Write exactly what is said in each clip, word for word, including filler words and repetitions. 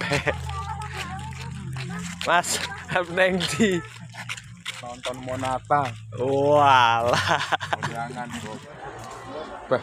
Mas, neng di nonton Monata. Walah. Jangan, Bro. Bah.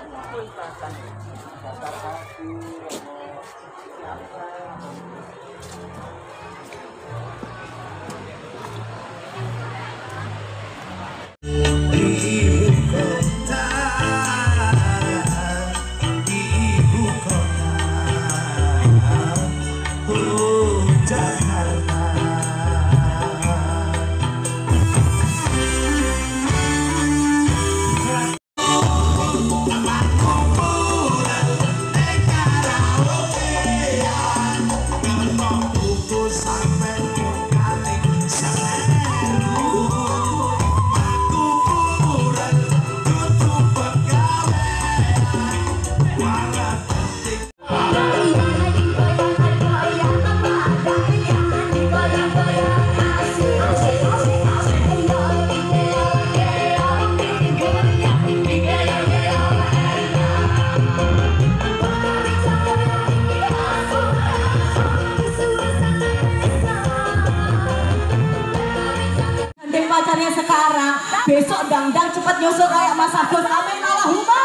Pacarnya sekarang, besok dangdang cepet nyusul kayak Mas Agus. Amin Allahumma.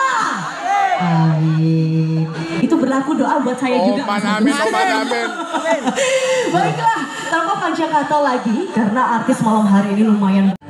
Amin. Itu berlaku doa buat saya Oh, juga. Mas amin, oh, Mas amin. Baiklah, tanpa panjang kata lagi, karena artis malam hari ini lumayan